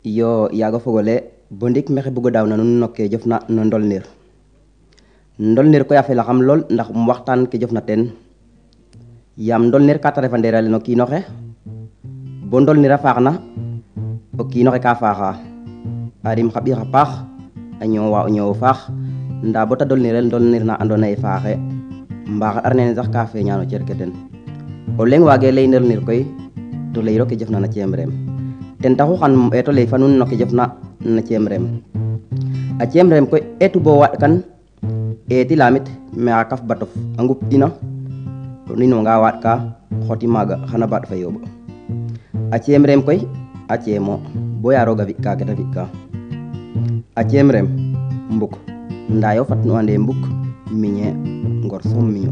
Yo yaga fogole bondik mexe bugo daaw na nun no ke jofna no ndolnir koy a fela xam lool ndax waxtaan ke jofna teen yaam ndolnir ka ta refa ndeerale no kiinoxe bo ndolnir a faax na o kiinoxe ka faaxa a rim xa ɓiy xa paax a ñoowa o ñoow faax nda bota dolnirel ndolnir na ando naye faaxe mbaxar nene sax ka feeña no cer ke den o leŋ waage ley ndolnir koy to leyiro ke jofna na ceem reem ten taxu xan eeto ley fa nuun no ke jofna na ceem reem a ceem reem koy eetu bo waaɗ kan eeti lamit mexa kaf batof a ngup tina o ninwanga waaɗ ka xoti maaga xana baaɗ fa yooɓ a ceem reem koy a ceemo boya rooga fi'ka kete fi'ka a ceem reem mbuk nda yo fat nu ande mbuk miñe ngor soom miñu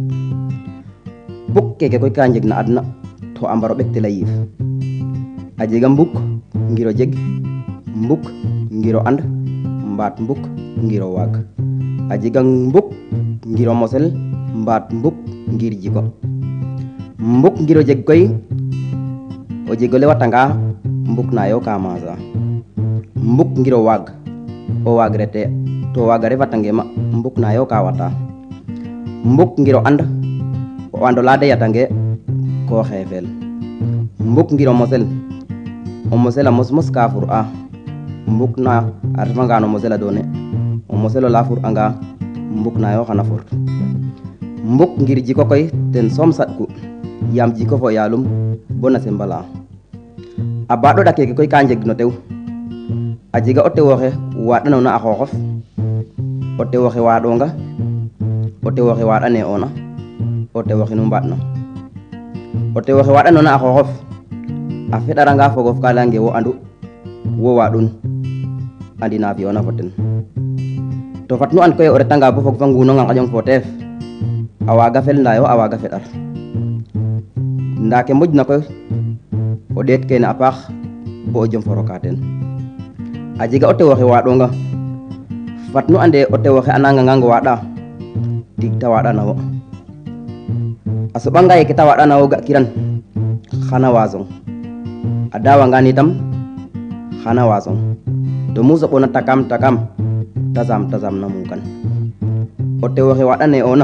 buk keke koy ka njeg na adna to a mbaro ɓektel a yiif a jega mbuk ngiro jeg mbuk ngiro and mbaat mbuk ngiro waag a jega mbuk ngiro mosel mbaat mbuk ngir jiko mbuk ngiro jeg koy o jegole watanga mbuk na yo ka masa mbuk ngiro waag o waag rete to waaga refatange ma mbuk na yo ka wata mbuk ngiro and o andola de yatange ko xeefel mbuk ngiro mosel o mosel a mos ka fur a mbuk na a refanga no mosel a doone o mosel ola fur anga mbuk na yo xana furt mbuk ngir jiko koy ten soom saɗku yaam jiko fo yaalum bo na sembala a baaɗoɗa keke koy ka njeg no tew a jega o tewoxe waaɗanoona a xooxof o tewoxe waaɗonga o tewoxe waaɗane oona o tewoxe nu mbaaɗna o tewoxe waaɗanoona a xooxof a feɗaranga fogof ka leyange wo andu wo waaɗun andi na fi'oona fo ten to fat nu and koy o retanga bo fog fa nguunonga ngaƴong fo teef a waaga fel nda yo a waaga feɗar nda ke moƴna koy o ɗeet kene a paax bo o jom fo roka ten a jega o tewoxe waaɗonga fat nu ande o tewoxe a nangangang waaɗa tig ta waaɗana wo a soɓanga ye ke ta waaɗana wo ga kiran xana wasong a dawangan itam xana wasong to mu soɓona takam ta saam na mukan o tewoxe waaɗane oona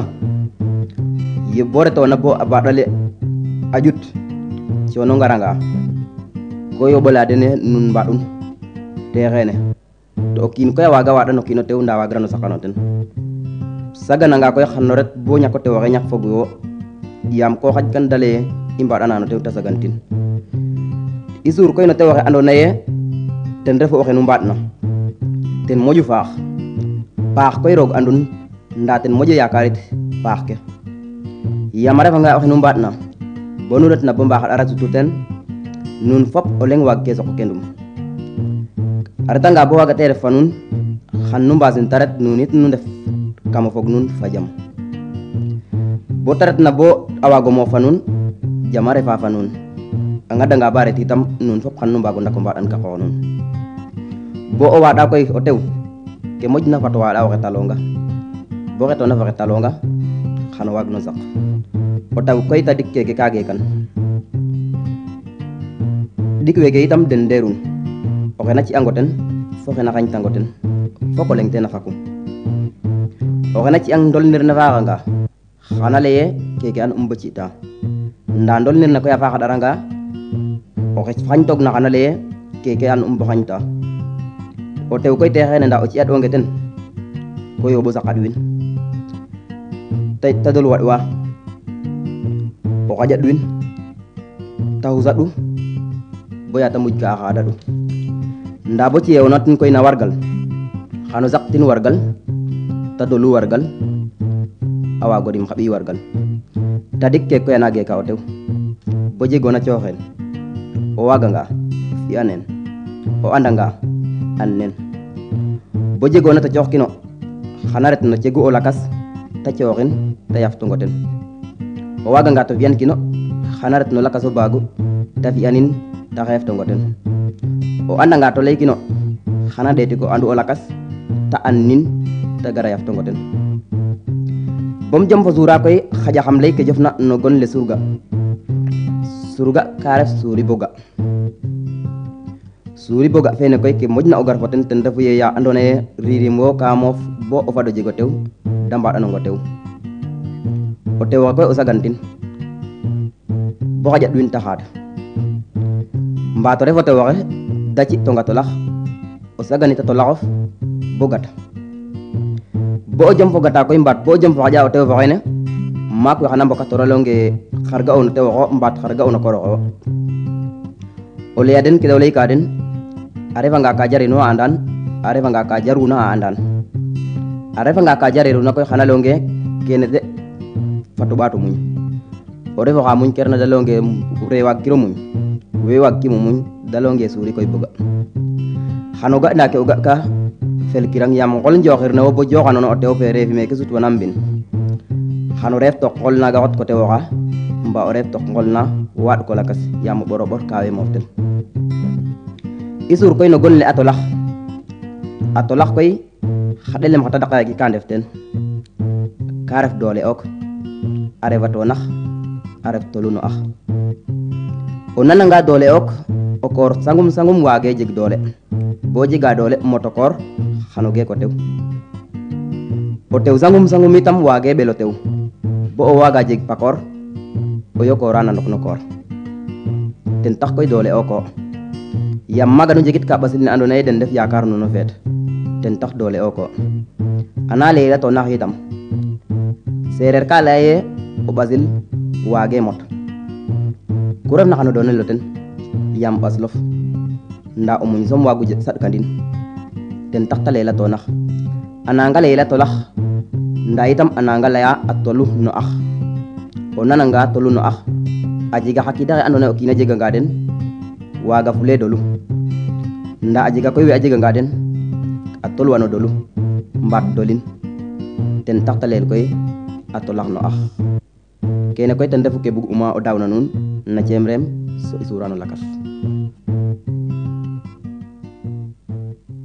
ye bo retona bo a baaɗale a ƴut coono ngaranga ko yoɓola dene nun mbaɗun te xeene to o kiin koy a waaga waaɗan o kiino tew nda waagirano saqano ten sagananga koy xano ret bo ñako tewoxe ñak fogu yo yaam ko xaƴ kan de leye i mbaɗana no tew te sagantin i suur koy no tewoxe ando naye ten refu oxe nu mbaaɗna ten moƴu paax koy roog andun nda ten moƴo yakarit paax ke yaam a refanga oxe nu mbaaɗna bo nu retna bo mbaxaɗ a sutu ten nun fop o leŋ waag ke soko kendum a retanga bo waaga te ref fa nuun xan nu mbasin te ret nuun it nu ndef kamo fog nuun fa jam bo te retna bo a waago moof fa nuun jama refa fa nuun a ŋadanga ba ret itam nuun fop xan nu mbaago ndako mbaɗan ka xoox nuun bo o waaɗa koy o tew ke moƴna fat o waaɗa o xetalonga bo xetoona fo xetalonga xano waag no saq o taw koy tadik keke ka gekan dik weke itam den ndeerun oxe na ci'ango ten fo xe na xañtango ten foko leŋ ten a faku oxe na ci'ang ndolnir ne faaxanga xana leye keke an bo ci'ta nda ndolnir ne koy a faaxaɗaranga oxe xañtoog na xana leye keke an bo xañta o tew koy te xeene nda o ci'aɗonge ten ko yooɓo saqaɗ win te dol waɗ wa o xaƴaɗ win ta xusaɗu boya ta muj ka a xaɗaɗu nda bo ci'ewoona tin koy na wargal xano saq tin wargal ta dolu wargal a waago rim xa ɓiy wargal tadik ke koy a naage ka o tew bo jegoona cooxel o waaganga fi'a nen o andanga an nen bo jegoona ta cooxkino xana ret no cegu o lakas ta cooxin ta yaftungo ten o waaganga to fi'an kino xana ret no lakaso baagu ta fi'anin ta xeeftongo ten o andanga to laykino xana ndeeti ko andu o lakas ta an nin ta gara yaftongo ten bom jom fo suura koy xaƴa xam lay ke jofna no gon le surga ka ref suuri boga suri boga fene koy ke moƴna o gar fo ten refu ye ya andoona ye ririm wo ka moof bo o fad o jeg o tew da mbaɗanong o tew o tew oxe koy o sagantin bo xaƴa ɗuin taxaad mbaato ref o tew oxe da ci'tonga tolax o saganita tolaxof bo gata bo o jom fo gata koy mbaat bo o jom fo xaƴa o tew fo xeene maak we xana mbokator a layonge xar ga'oona tew oxo mbaat xar ga'oona koor oxo o laya den ke o layka den a refanga ka jarino a andan a refanga ka jaruna a andan a refanga ka jariruna koy xana layonge kene de fat o ɓaato muñ o refo xa muñ kerna da layonge re waag kiro muñ we waag kimo muñ da layonge suuri koy boga xano ga nda ke o ga ka fel kirang yaam ngol njoxir ne wo bo joxanoona o tew fe reefi meke sutwana mbin xano reef tok ngol naga xot ko tewoxa mba o reef tok ngol na waaɗ ko lakas yaam o ɓoro ɓor kawe moof ten i suur koy no gon le a tolax koy xa ɗelem xa tadaqaxeki ka ndef teen ka ref doole ok a refa toonax a ref tolu no ax o nananga doole ok o koor sangum sangum waage jeg doole bo jega doole moto koor xano geek o tew o tew sangum sangum itam waage ɓel o tew bo o waaga jeg pakoor o yokoora na ndok no koor ten tax koy doole oko yaam maaga nu njegit ka ɓasil ne andoona ye den ndef yaakar nuno feet ten tax doole oko ana layela to nax itam seereer ka laya ye o ɓasil waage mot ku refna xano doonelo ten yaam ɓaslof nda o muñ som waagu saɗkandin ten tax te layela to nax ananga layela tolax nda itam ananga laya a tolu no ax o nananga tolu no ax a jega xa kiidaxe andoona ye o kiina jeganga den waaga fule dolu nda a jega koy we a jeganga den a tolwano dolu mbaat dolin ten tax te leel koy a tolax no ax kene koy ten refu ke bug uma o daawna nuun na ceem reem so i suurano lakas